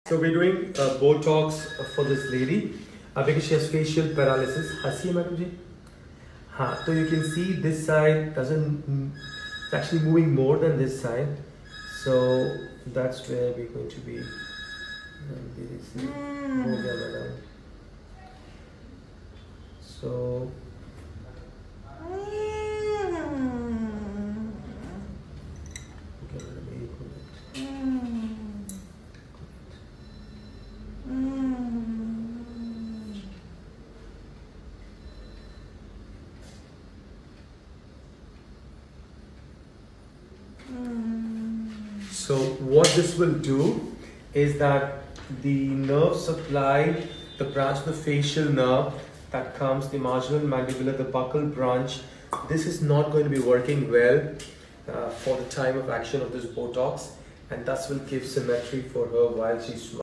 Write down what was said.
So we're doing Botox for this lady because she has facial paralysis. Hasi madam ji? हाँ, so you can see this side it's actually moving more than this side. So that's where we're going to be. So So what this will do is that the nerve supply, the branch of the facial nerve that comes, the marginal mandibular, the buccal branch, this is not going to be working well for the time of action of this Botox, and thus will give symmetry for her while she's